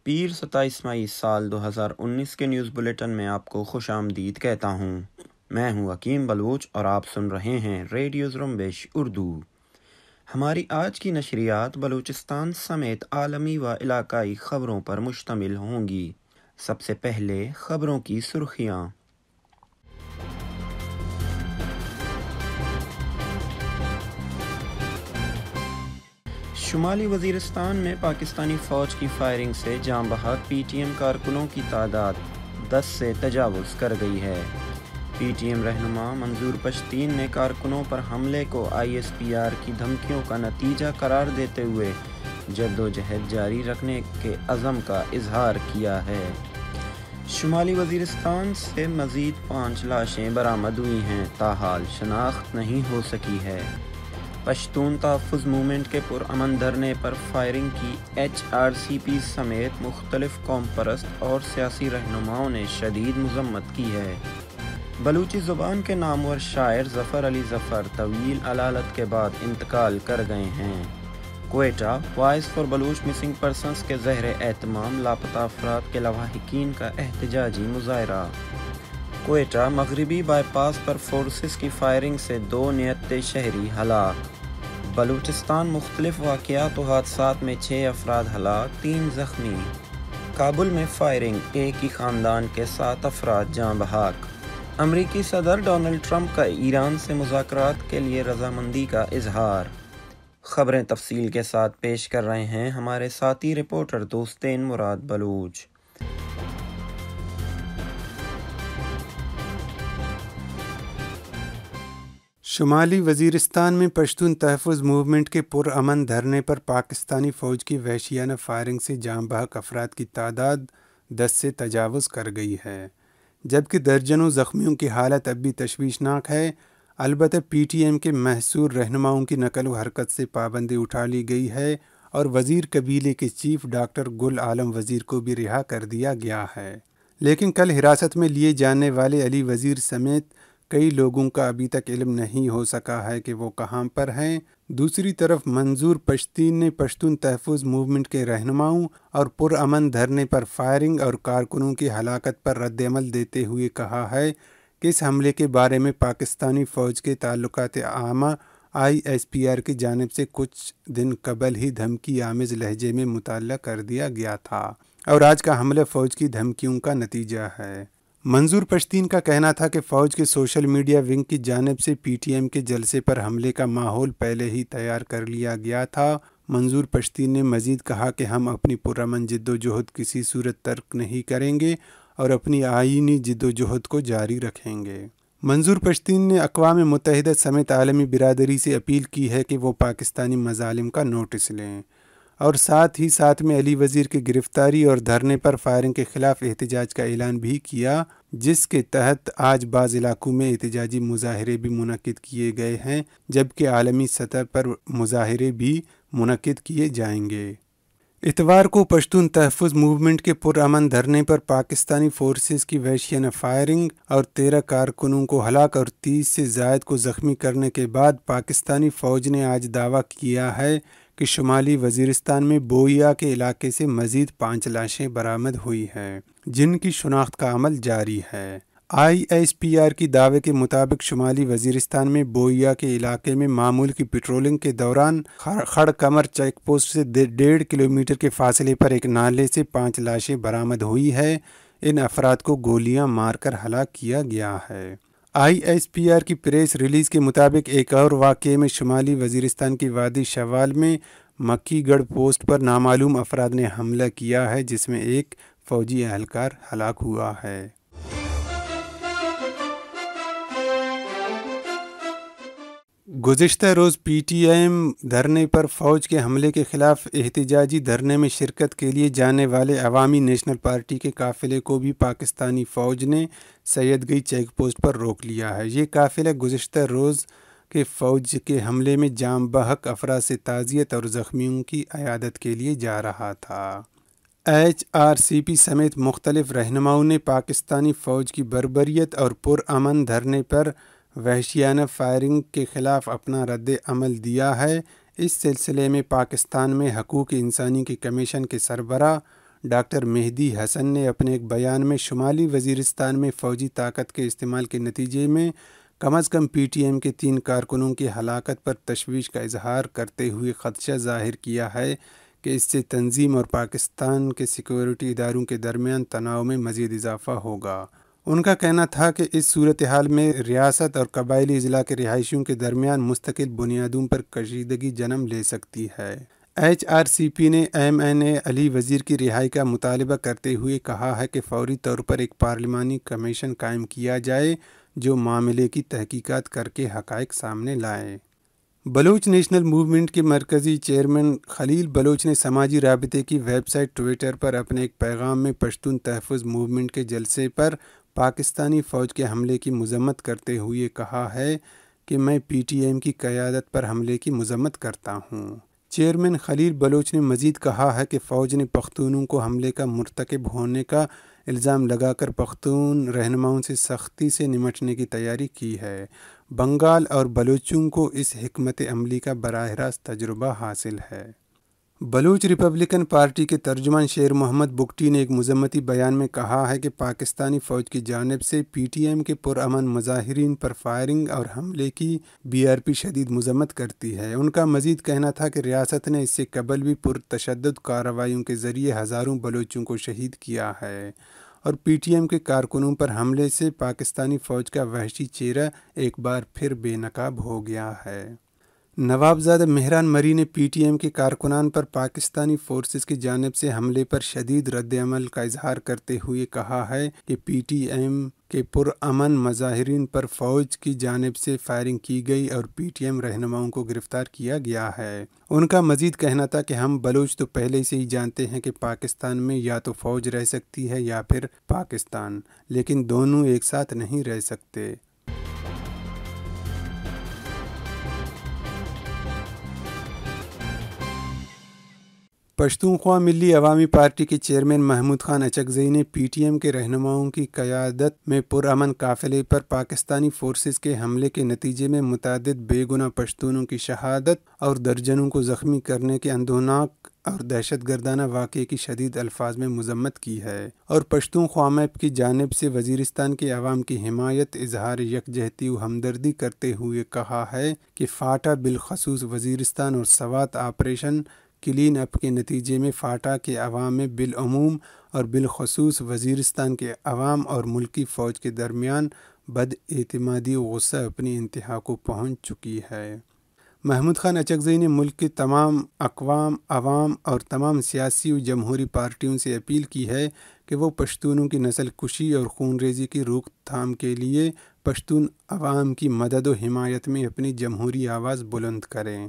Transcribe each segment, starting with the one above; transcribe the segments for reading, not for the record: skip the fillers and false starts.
پیر 27 مئی سال 2019 کے news bulletin میں آپ کو خوش آمدید کہتا ہوں۔ میں ہوں حکیم بلوچ اور آپ سن رہے ہیں ریڈیو زرمبش اردو۔ ہماری آج کی نشریات بلوچستان سمیت عالمی و علاقائی خبروں پر مشتمل ہوں گی۔ سب سے پہلے خبروں کی سرخیاں۔ شمالی وزیرستان میں پاکستانی فوج کی فائرنگ سے جاں بحق پی ٹی ایم کارکنوں کی تعداد 10 سے تجاوز کر گئی ہے۔ پی ٹی ایم رہنما منظور پشتین نے کارکنوں پر حملے کو آئی ایس پی آر کی دھمکیوں کا نتیجہ قرار دیتے ہوئے جدوجہد جاری رکھنے کے عزم کا اظہار کیا ہے۔ شمالی وزیرستان سے مزید 5 لاشیں برآمد ہوئی ہیں، تاحال شناخت نہیں ہو سکی ہے۔ پشتون تحفظ موومنٹ کے پرامن دھرنے پر فائرنگ کی ایچ آر سی پی سمیت مختلف قوم پرست اور سیاسی رہنماؤں نے شدید مذمت کی ہے۔ بلوچی زبان کے نامور شاعر ظفر علی ظفر طویل علالت کے بعد انتقال کر گئے ہیں۔ Quetta voice for Baloch missing persons کے زیر اہتمام لاپتہ افراد کے لواحقین کا احتجاجی مظاہرہ۔ کوئٹہ مغربی بائی پاس پر فورسز کی فائرنگ سے 2 نیٹے شہری ہلاک۔ بلوچستان مختلف واقعات و حادثات میں 6 افراد ہلاک، 3 زخمی۔ کابل میں فائرنگ، ایک ہی خاندان کے 7 افراد جاں بحق۔ امریکی صدر ڈونلڈ ٹرمپ کا ایران سے مذاکرات کے لیے رضامندی کا اظہار۔ خبریں تفصیل کے ساتھ پیش کر رہے ہیں ہمارے ساتھی رپورٹر دوستین مراد بلوچ۔ شمالی وزیرستان میں پشتون تحفظ موومنٹ کے پرامن دھرنے پر پاکستانی فوج کی وحشیانہ فائرنگ سے جاں بحق افراد کی تعداد 10 سے تجاوز کر گئی ہے، جبکہ درجنوں زخمیوں کی حالت اب بھی تشویشناک ہے۔ البتہ پی ٹی ایم کے محصور رہنماؤں کی نقل و حرکت سے پابندی اٹھا لی گئی ہے اور وزیر قبیلے کے چیف ڈاکٹر گل عالم وزیر کو بھی رہا کر دیا گیا ہے، لیکن کل حراست میں لیے جانے والے علی وزیر سمیت کئی لوگوں کا ابھی تک علم نہیں ہو سکا ہے کہ وہ کہاں پر ہیں۔ دوسری طرف منظور پشتین نے پشتون تحفظ موومنٹ کے رہنماؤں اور پرامن دھرنے پر فائرنگ اور کارکنوں کی ہلاکت پر رد عمل دیتے ہوئے کہا ہے کہ اس حملے کے بارے میں پاکستانی فوج کے تعلقات عامہ آئی ایس پی آر کی جانب سے کچھ دن قبل ہی دھمکی آمیز لہجے میں مطلع کر دیا گیا تھا اور آج کا حملہ فوج کی دھمکیوں کا نتیجہ ہے۔ منظور پشتین کا کہنا تھا کہ فوج کے سوشل میڈیا ونگ کی جانب سے پی ٹی ایم کے جلسے پر حملے کا ماحول پہلے ہی تیار کر لیا گیا تھا۔ منظور پشتین نے مزید کہا کہ ہم اپنی پرامن جدوجہد کسی صورت ترک نہیں کریں گے اور اپنی آئینی جدوجہد کو جاری رکھیں گے۔ منظور پشتین نے اقوام متحدہ سمیت عالمی برادری سے اپیل کی ہے کہ وہ پاکستانی مظالم کا نوٹس لیں اور ساتھ میں علی وزیر کی گرفتاری اور دھرنے پر فائرنگ کے خلاف احتجاج کا اعلان بھی کیا، جس کے تحت آج بعض علاقوں میں احتجاجی مظاہرے بھی منعقد کیے گئے ہیں، جبکہ عالمی سطح پر مظاہرے بھی منعقد کیے جائیں گے۔ اتوار کو پشتون تحفظ موومنٹ کے پرامن دھرنے پر پاکستانی فورسز کی وحشیانہ فائرنگ اور 13 کارکنوں کو ہلاک اور 30 سے زائد کو زخمی کرنے کے بعد پاکستانی فوج نے آج دعویٰ کیا ہے کہ شمالی وزیرستان میں بوئیا کے علاقے سے مزید 5 لاشیں برآمد ہوئی ہیں، جن کی شناخت کا عمل جاری ہے۔ آئی ایس پی آر کی دعوے کے مطابق شمالی وزیرستان میں بوئیا کے علاقے میں معمول کی پیٹرولنگ کے دوران خڑ کمر چیک پوسٹ سے 1.5 کلومیٹر کے فاصلے پر ایک نالے سے 5 لاشیں برآمد ہوئی ہے۔ ان افراد کو گولیاں مار کر ہلاک کیا گیا ہے۔ آئی ایس پی آر کی پریس ریلیز کے مطابق ایک اور واقعے میں شمالی وزیرستان کی وادی شوال میں مکی گڑھ پوسٹ پر نامعلوم افراد نے حملہ کیا ہے، جس میں ایک فوجی اہلکار ہلاک ہوا ہے۔ گزشتہ روز پی ٹی ایم دھرنے پر فوج کے حملے کے خلاف احتجاجی دھرنے میں شرکت کے لیے جانے والے عوامی نیشنل پارٹی کے قافلے کو بھی پاکستانی فوج نے سیدگئی چیک پوسٹ پر روک لیا ہے۔ یہ قافلہ گزشتہ روز کے فوج کے حملے میں جاں بحق افراد سے تعزیت اور زخمیوں کی عیادت کے لیے جا رہا تھا۔ ایچ آر سی پی سمیت مختلف رہنماؤں نے پاکستانی فوج کی بربریت اور پرامن دھرنے پر وحشیانہ فائرنگ کے خلاف اپنا رد عمل دیا ہے۔ اس سلسلے میں پاکستان میں حقوق انسانی کے کمیشن کے سربراہ ڈاکٹر مہدی حسن نے اپنے ایک بیان میں شمالی وزیرستان میں فوجی طاقت کے استعمال کے نتیجے میں کم از کم پی ٹی ایم کے 3 کارکنوں کی ہلاکت پر تشویش کا اظہار کرتے ہوئے خدشہ ظاہر کیا ہے کہ اس سے تنظیم اور پاکستان کے سیکورٹی اداروں کے درمیان تناؤ میں مزید اضافہ ہوگا۔ ان کا کہنا تھا کہ اس صورتحال میں ریاست اور قبائلی اضلاع کے رہائشیوں کے درمیان مستقل بنیادوں پر کشیدگی جنم لے سکتی ہے۔ ایچ آر سی پی نے ایم این اے علی وزیر کی رہائی کا مطالبہ کرتے ہوئے کہا ہے کہ فوری طور پر ایک پارلیمانی کمیشن قائم کیا جائے جو معاملے کی تحقیقات کر کے حقائق سامنے لائے۔ بلوچ نیشنل موومنٹ کے مرکزی چیئرمین خلیل بلوچ نے سماجی رابطے کی ویب سائٹ ٹویٹر پر اپنے ایک پیغام میں پشتون تحفظ موومنٹ کے جلسے پر پاکستانی فوج کے حملے کی مذمت کرتے ہوئے کہا ہے کہ میں پی ٹی ایم کی قیادت پر حملے کی مذمت کرتا ہوں۔ چیئرمین خلیل بلوچ نے مزید کہا ہے کہ فوج نے پختونوں کو حملے کا مرتکب ہونے کا الزام لگا کر پختون رہنماؤں سے سختی سے نمٹنے کی تیاری کی ہے۔ بنگال اور بلوچوں کو اس حکمت عملی کا براہ راست تجربہ حاصل ہے۔ بلوچ ریپبلکن پارٹی کے ترجمان شیر محمد بگٹی نے ایک مذمتی بیان میں کہا ہے کہ پاکستانی فوج کی جانب سے پی ٹی ایم کے پرامن مظاہرین پر فائرنگ اور حملے کی بی آر پی شدید مذمت کرتی ہے۔ ان کا مزید کہنا تھا کہ ریاست نے اس سے قبل بھی پرتشدد کارروائیوں کے ذریعے ہزاروں بلوچوں کو شہید کیا ہے اور پی ٹی ایم کے کارکنوں پر حملے سے پاکستانی فوج کا وحشی چہرہ ایک بار پھر بے نقاب ہو گیا ہے۔ نوابزادہ مہران مری نے پی ٹی ایم کے کارکنان پر پاکستانی فورسز کی جانب سے حملے پر شدید رد عمل کا اظہار کرتے ہوئے کہا ہے کہ پی ٹی ایم کے پرامن مظاہرین پر فوج کی جانب سے فائرنگ کی گئی اور پی ٹی ایم رہنماؤں کو گرفتار کیا گیا ہے۔ ان کا مزید کہنا تھا کہ ہم بلوچ تو پہلے سے ہی جانتے ہیں کہ پاکستان میں یا تو فوج رہ سکتی ہے یا پھر پاکستان، لیکن دونوں ایک ساتھ نہیں رہ سکتے۔ پشتونخوا ملی عوامی پارٹی کے چیئرمین محمود خان اچکزئی نے پی ٹی ایم کے رہنماؤں کی قیادت میں پرامن قافلے پر پاکستانی فورسز کے حملے کے نتیجے میں متعدد بے گناہ پشتونوں کی شہادت اور درجنوں کو زخمی کرنے کے اندھوناک اور دہشت گردانہ واقعے کی شدید الفاظ میں مذمت کی ہے اور پشتونخوا میپ کی جانب سے وزیرستان کے عوام کی حمایت، اظہار یکجہتی و ہمدردی کرتے ہوئے کہا ہے کہ فاٹا بالخصوص وزیرستان اور سوات آپریشن کلین اپ کے نتیجے میں فاٹا کے عوام میں بالعموم اور بالخصوص وزیرستان کے عوام اور ملکی فوج کے درمیان بد اعتمادی و غصہ اپنی انتہا کو پہنچ چکی ہے۔ محمود خان اچکزئی نے ملک کے تمام اقوام، عوام اور تمام سیاسی و جمہوری پارٹیوں سے اپیل کی ہے کہ وہ پشتونوں کی نسل کشی اور خون ریزی کی روک تھام کے لیے پشتون عوام کی مدد و حمایت میں اپنی جمہوری آواز بلند کریں۔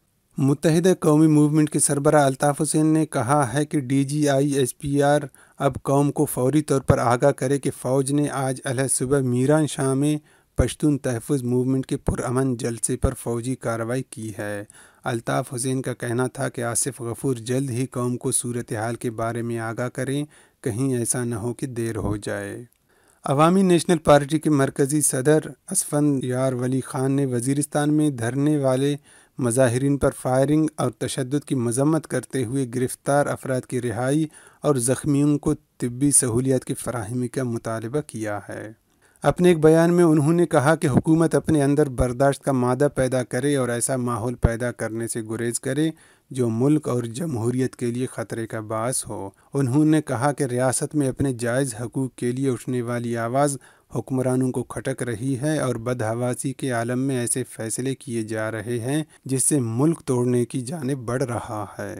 متحدہ قومی موومنٹ کے سربراہ الطاف حسین نے کہا ہے کہ D G I S P R اب قوم کو فوری طور پر آگاہ کرے کہ فوج نے آج علیہ صبح میران شاہ میں پشتون تحفظ موومنٹ کے پرامن جلسے پر فوجی کارروائی کی ہے۔ الطاف حسین کا کہنا تھا کہ آصف غفور جلد ہی قوم کو صورتحال کے بارے میں آگاہ کریں، کہیں ایسا نہ ہو کہ دیر ہو جائے۔ عوامی نیشنل پارٹی کے مرکزی صدر اسفند یار ولی خان نے وزیرستان میں دھرنے والے مظاہرین پر فائرنگ اور تشدد کی مذمت کرتے ہوئے گرفتار افراد کی رہائی اور زخمیوں کو طبی سہولیات کی فراہمی کا مطالبہ کیا ہے۔ اپنے ایک بیان میں انہوں نے کہا کہ حکومت اپنے اندر برداشت کا مادہ پیدا کرے اور ایسا ماحول پیدا کرنے سے گریز کرے جو ملک اور جمہوریت کے لیے خطرے کا باعث ہو۔ انہوں نے کہا کہ ریاست میں اپنے جائز حقوق کے لیے اٹھنے والی آواز حکمرانوں کو کھٹک رہی ہے اور بدحواسی کے عالم میں ایسے فیصلے کیے جا رہے ہیں جس سے ملک توڑنے کی جانب بڑھ رہا ہے۔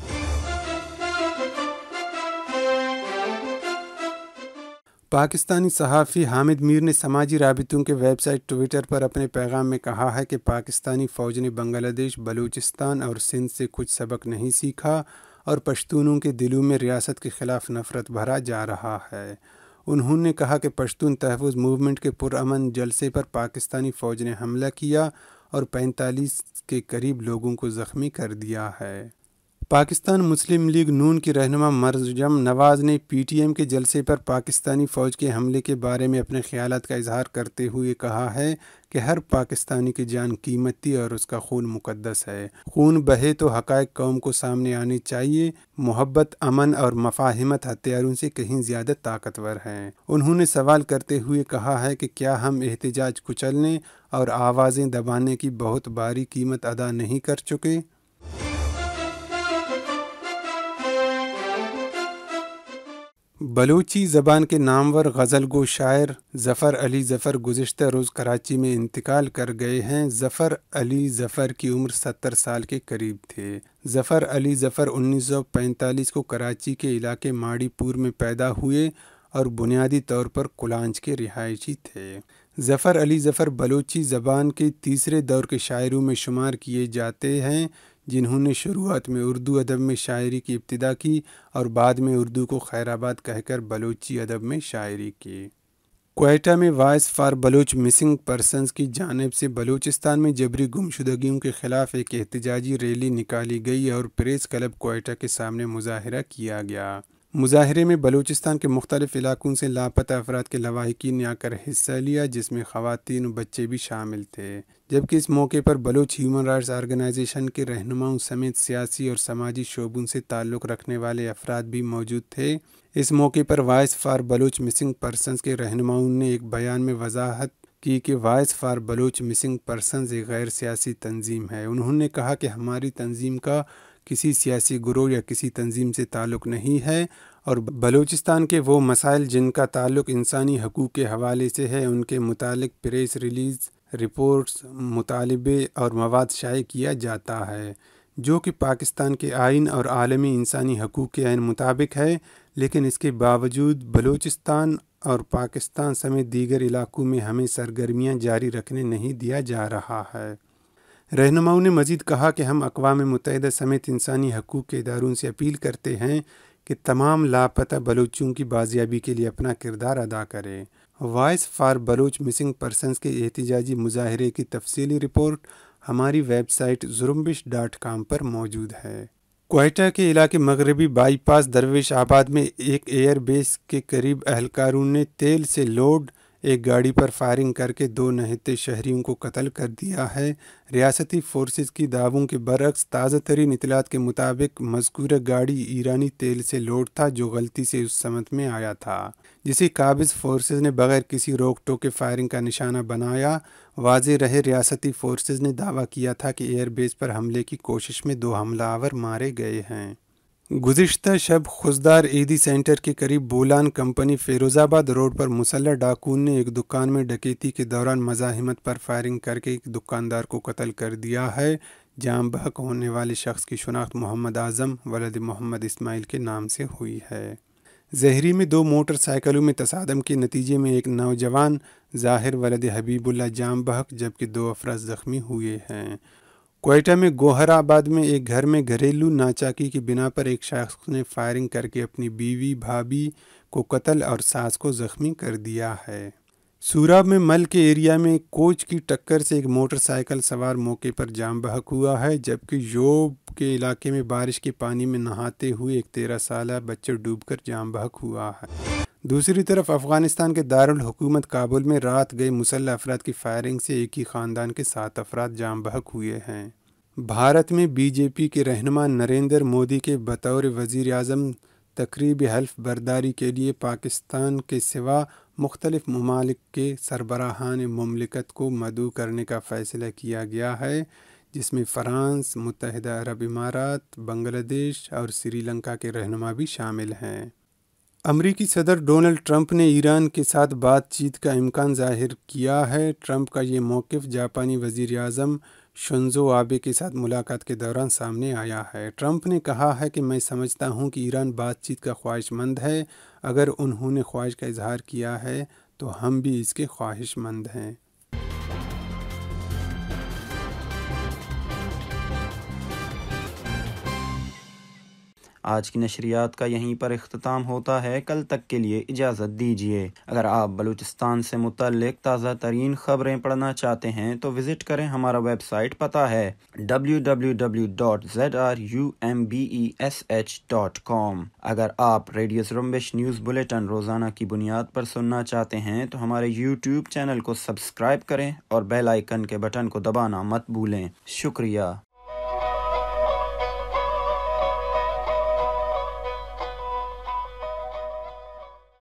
پاکستانی صحافی حامد میر نے سماجی رابطوں کے ویب سائٹ ٹویٹر پر اپنے پیغام میں کہا ہے کہ پاکستانی فوج نے بنگلہ دیش، بلوچستان اور سندھ سے کچھ سبق نہیں سیکھا اور پشتونوں کے دلوں میں ریاست کے خلاف نفرت بھرا جا رہا ہے۔ انہوں نے کہا کہ پشتون تحفظ موومنٹ کے پرامن جلسے پر پاکستانی فوج نے حملہ کیا اور 45 کے قریب لوگوں کو زخمی کر دیا ہے۔ پاکستان مسلم لیگ نون کی رہنما مریم نواز نے پی ٹی ایم کے جلسے پر پاکستانی فوج کے حملے کے بارے میں اپنے خیالات کا اظہار کرتے ہوئے کہا ہے کہ ہر پاکستانی کی جان قیمتی اور اس کا خون مقدس ہے۔ خون بہے تو حقائق قوم کو سامنے آنے چاہیے۔ محبت، امن اور مفاہمت ہتھیاروں سے کہیں زیادہ طاقتور ہیں۔ انہوں نے سوال کرتے ہوئے کہا ہے کہ کیا ہم احتجاج کچلنے اور آوازیں دبانے کی بہت باری قیمت ادا نہیں کر چکے؟ بلوچی زبان کے نامور غزل گو شاعر ظفر علی ظفر گزشتہ روز کراچی میں انتقال کر گئے ہیں۔ ظفر علی ظفر کی عمر 70 سال کے قریب تھے۔ ظفر علی ظفر 1945 کو کراچی کے علاقے ماڑی پور میں پیدا ہوئے اور بنیادی طور پر کلانچ کے رہائشی تھے۔ ظفر علی ظفر بلوچی زبان کے تیسرے دور کے شاعروں میں شمار کیے جاتے ہیں، جنہوں نے شروعات میں اردو ادب میں شاعری کی ابتدا کی اور بعد میں اردو کو خیر آباد کہہ کر بلوچی ادب میں شاعری کی۔ کوئٹہ میں voice for Baloch missing persons کی جانب سے بلوچستان میں جبری گمشدگیوں کے خلاف ایک احتجاجی ریلی نکالی گئی اور پریس کلب کوئٹہ کے سامنے مظاہرہ کیا گیا۔ مظاہرے میں بلوچستان کے مختلف علاقوں سے لاپتہ افراد کے لواحقین نے آ کر حصہ لیا، جس میں خواتین و بچے بھی شامل تھے، جبکہ اس موقع پر بلوچ ہیومن رائٹس آرگنائزیشن کے رہنماؤں سمیت سیاسی اور سماجی شعبوں سے تعلق رکھنے والے افراد بھی موجود تھے۔ اس موقع پر voice for Baloch missing persons کے رہنماؤں نے ایک بیان میں وضاحت کی کہ voice for Baloch missing persons ایک غیر سیاسی تنظیم ہے۔ انہوں نے کہا کہ ہماری تنظیم کا کسی سیاسی گروہ یا کسی تنظیم سے تعلق نہیں ہے اور بلوچستان کے وہ مسائل جن کا تعلق انسانی حقوق کے حوالے سے ہے ان کے متعلق پریس ریلیز، رپورٹس، مطالبے اور مواد شائع کیا جاتا ہے، جو کہ پاکستان کے آئین اور عالمی انسانی حقوق کے عین مطابق ہے، لیکن اس کے باوجود بلوچستان اور پاکستان سمیت دیگر علاقوں میں ہمیں سرگرمیاں جاری رکھنے نہیں دیا جا رہا ہے۔ رہنماؤں نے مزید کہا کہ ہم اقوام متحدہ سمیت انسانی حقوق کے اداروں سے اپیل کرتے ہیں کہ تمام لاپتہ بلوچوں کی بازیابی کے لیے اپنا کردار ادا کریں۔ Voice for Baloch missing persons کے احتجاجی مظاہرے کی تفصیلی رپورٹ ہماری ویب سائٹ زرمبش.com پر موجود ہے۔ کوئٹہ کے علاقے مغربی بائی پاس درویش آباد میں ایک ایئر بیس کے قریب اہلکاروں نے تیل سے لوڈ ایک گاڑی پر فائرنگ کر کے 2 نہتے شہریوں کو قتل کر دیا ہے۔ ریاستی فورسز کی دعووں کے برعکس تازہ ترین اطلاعات کے مطابق مذکورہ گاڑی ایرانی تیل سے لوڈ تھا جو غلطی سے اس سمت میں آیا تھا، جسے قابض فورسز نے بغیر کسی روک ٹوک کے فائرنگ کا نشانہ بنایا۔ واضح رہے، ریاستی فورسز نے دعویٰ کیا تھا کہ ایئر بیس پر حملے کی کوشش میں 2 حملہ آور مارے گئے ہیں۔ گزشتہ شب خضدار ایدی سینٹر کے قریب بولان کمپنی فیروز آباد روڈ پر مسلح ڈاکوؤں نے ایک دکان میں ڈکیتی کے دوران مزاحمت پر فائرنگ کر کے ایک دکاندار کو قتل کر دیا ہے۔ جاں بحق ہونے والے شخص کی شناخت محمد اعظم ولد محمد اسماعیل کے نام سے ہوئی ہے۔ زہری میں 2 موٹر سائیکلوں میں تصادم کے نتیجے میں ایک نوجوان ظاہر ولد حبیب اللہ جاں بحق جبکہ 2 افراد زخمی ہوئے ہیں۔ کوئٹہ میں گوہر آباد میں ایک گھر میں گھریلو ناچاکی کی بنا پر ایک شخص نے فائرنگ کر کے اپنی بیوی بھابھی کو قتل اور ساس کو زخمی کر دیا ہے۔ سوراب میں مل کے ایریا میں کوچ کی ٹکر سے ایک موٹر سائیکل سوار موقع پر جاں بحق ہوا ہے، جبکہ یوب کے علاقے میں بارش کے پانی میں نہاتے ہوئے ایک 13 سالہ بچہ ڈوب کر جاں بحق ہوا ہے۔ دوسری طرف افغانستان کے دارالحکومت کابل میں رات گئے مسلح افراد کی فائرنگ سے ایک ہی خاندان کے 7 افراد جاں بحق ہوئے ہیں۔ بھارت میں بی جے پی کے رہنما نریندر مودی کے بطور وزیر اعظم تقریب حلف برداری کے لیے پاکستان کے سوا مختلف ممالک کے سربراہان مملکت کو مدعو کرنے کا فیصلہ کیا گیا ہے، جس میں فرانس، متحدہ عرب امارات، بنگلہ دیش اور سری لنکا کے رہنما بھی شامل ہیں۔ امریکی صدر ڈونلڈ ٹرمپ نے ایران کے ساتھ بات چیت کا امکان ظاہر کیا ہے۔ ٹرمپ کا یہ موقف جاپانی وزیر اعظم شنزو آبے کے ساتھ ملاقات کے دوران سامنے آیا ہے۔ ٹرمپ نے کہا ہے کہ میں سمجھتا ہوں کہ ایران بات چیت کا خواہش مند ہے، اگر انہوں نے خواہش کا اظہار کیا ہے تو ہم بھی اس کے خواہش مند ہیں۔ آج کی نشریات کا یہیں پر اختتام ہوتا ہے، کل تک کے لیے اجازت دیجیے۔ اگر آپ بلوچستان سے متعلق تازہ ترین خبریں پڑھنا چاہتے ہیں تو وزٹ کریں ہمارا ویب سائٹ، پتہ ہے www.zrumbes.com۔ اگر آپ ریڈیو زرمبش نیوز بلیٹن روزانہ کی بنیاد پر سننا چاہتے ہیں تو ہمارے یوٹیوب چینل کو سبسکرائب کریں اور بیل آئیکن کے بٹن کو دبانا مت بھولیں۔ شکریہ۔